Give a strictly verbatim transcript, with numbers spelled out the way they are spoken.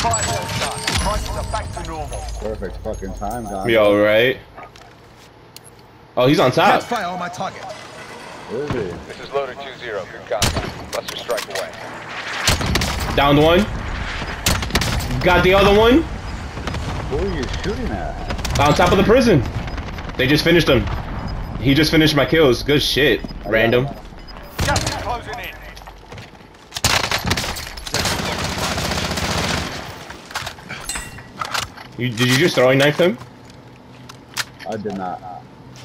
Fire done. Prices are back to normal. Perfect fucking time, Don. Yo, right? Oh, he's on top. Catch fire on my target. Where is he? This is loader two zero. Good contact. Buster strike away. Downed one. Got the other one. Who are you shooting at? On top of the prison. They just finished him. He just finished my kills. Good shit. Random. Just closing in. You, did you just throwing knife him? I did not.